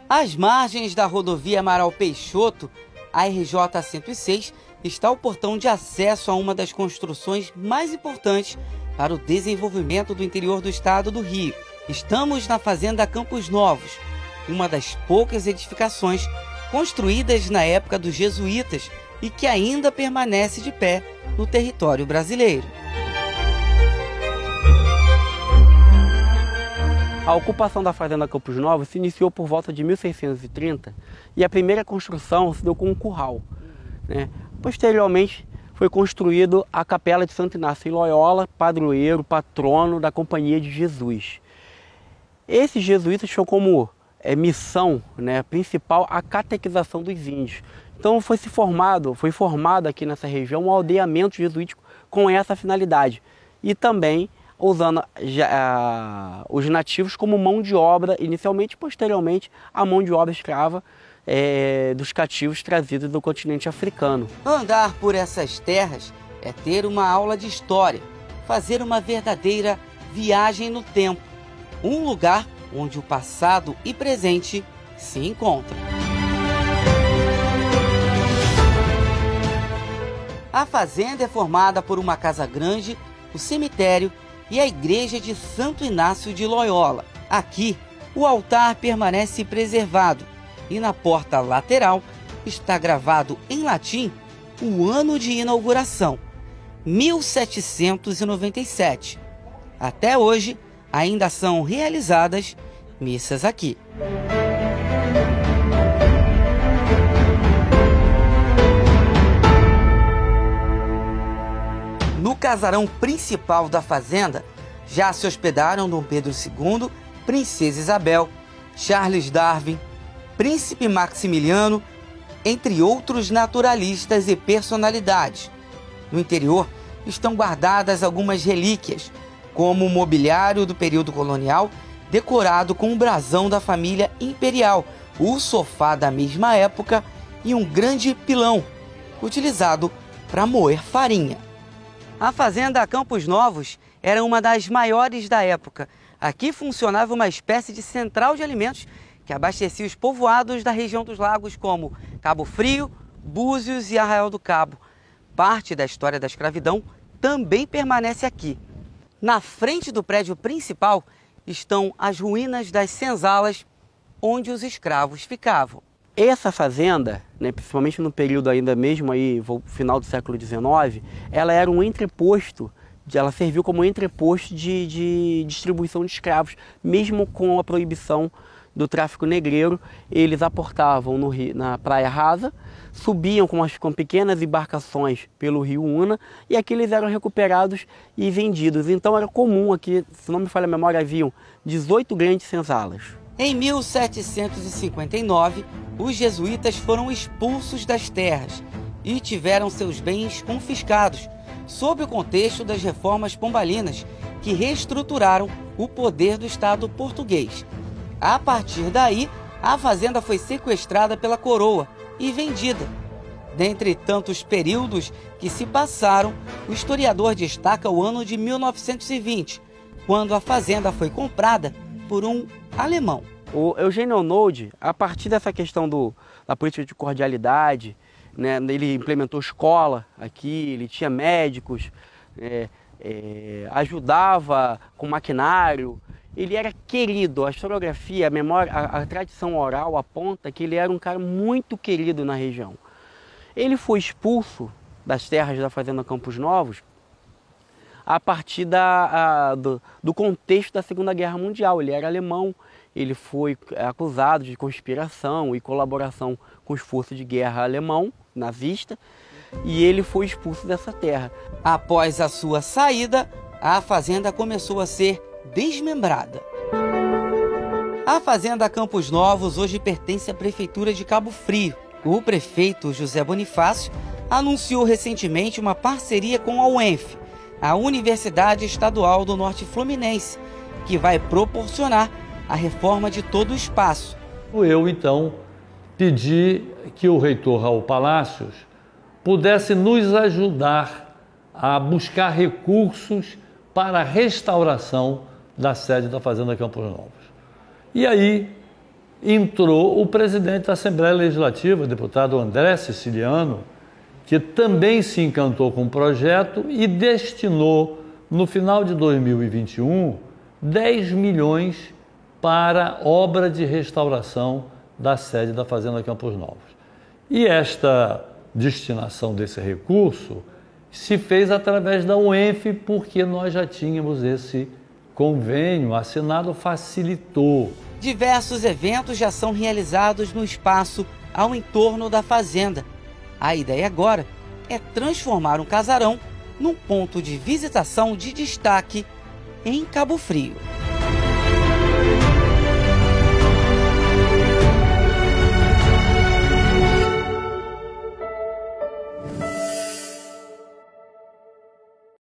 Às margens da rodovia Amaral Peixoto, a RJ 106, está o portão de acesso a uma das construções mais importantes para o desenvolvimento do interior do estado do Rio. Estamos na Fazenda Campos Novos, uma das poucas edificações construídas na época dos jesuítas e que ainda permanece de pé no território brasileiro. A ocupação da Fazenda Campos Novos se iniciou por volta de 1630 e a primeira construção se deu com um curral, né? Posteriormente foi construído a Capela de Santo Inácio de Loyola, padroeiro, patrono da Companhia de Jesus. Esses jesuítas tinham como missão, né, principal a catequização dos índios. Então foi formado aqui nessa região um aldeamento jesuítico com essa finalidade e também usando os nativos como mão de obra inicialmente e posteriormente a mão de obra escrava dos cativos trazidos do continente africano. Andar por essas terras é ter uma aula de história, fazer uma verdadeira viagem no tempo, um lugar onde o passado e presente se encontram. A fazenda é formada por uma casa grande, o cemitério e a igreja de Santo Inácio de Loyola. Aqui, o altar permanece preservado e na porta lateral está gravado em latim o ano de inauguração, 1797. Até hoje, ainda são realizadas missas aqui. No casarão principal da fazenda, já se hospedaram Dom Pedro II, Princesa Isabel, Charles Darwin, Príncipe Maximiliano, entre outros naturalistas e personalidades. No interior estão guardadas algumas relíquias, como o mobiliário do período colonial, decorado com o brasão da família imperial, o sofá da mesma época e um grande pilão, utilizado para moer farinha. A Fazenda Campos Novos era uma das maiores da época. Aqui funcionava uma espécie de central de alimentos que abastecia os povoados da região dos lagos como Cabo Frio, Búzios e Arraial do Cabo. Parte da história da escravidão também permanece aqui. Na frente do prédio principal estão as ruínas das senzalas onde os escravos ficavam. Essa fazenda, né, principalmente no período ainda mesmo aí, final do século XIX, ela era um entreposto, ela serviu como entreposto de distribuição de escravos, mesmo com a proibição do tráfico negreiro. Eles aportavam no rio, na Praia Rasa, subiam com pequenas embarcações pelo rio Una e aqui eles eram recuperados e vendidos. Então era comum aqui, se não me falha a memória, haviam 18 grandes senzalas. Em 1759, os jesuítas foram expulsos das terras e tiveram seus bens confiscados, sob o contexto das reformas pombalinas que reestruturaram o poder do Estado português. A partir daí, a fazenda foi sequestrada pela coroa e vendida. Dentre tantos períodos que se passaram, o historiador destaca o ano de 1920, quando a fazenda foi comprada por um alemão. O Eugênio Arnold, a partir dessa questão da política de cordialidade, né, ele implementou escola aqui, ele tinha médicos, ajudava com maquinário. Ele era querido, a historiografia, a memória, a tradição oral aponta que ele era um cara muito querido na região. Ele foi expulso das terras da Fazenda Campos Novos a partir do contexto da Segunda Guerra Mundial. Ele era alemão, ele foi acusado de conspiração e colaboração com os forças de guerra alemão, nazista, e ele foi expulso dessa terra. Após a sua saída, a fazenda começou a ser desmembrada. A Fazenda Campos Novos hoje pertence à Prefeitura de Cabo Frio. O prefeito José Bonifácio anunciou recentemente uma parceria com a UENF, a Universidade Estadual do Norte Fluminense, que vai proporcionar a reforma de todo o espaço. Eu, então, pedi que o reitor Raul Palácios pudesse nos ajudar a buscar recursos para a restauração da sede da Fazenda Campos Novos. E aí entrou o presidente da Assembleia Legislativa, deputado André Siciliano, que também se encantou com o projeto e destinou, no final de 2021, 10 milhões para obra de restauração da sede da Fazenda Campos Novos. E esta destinação desse recurso se fez através da UENF, porque nós já tínhamos esse convênio assinado, facilitou. Diversos eventos já são realizados no espaço ao entorno da fazenda. A ideia agora é transformar um casarão num ponto de visitação de destaque em Cabo Frio.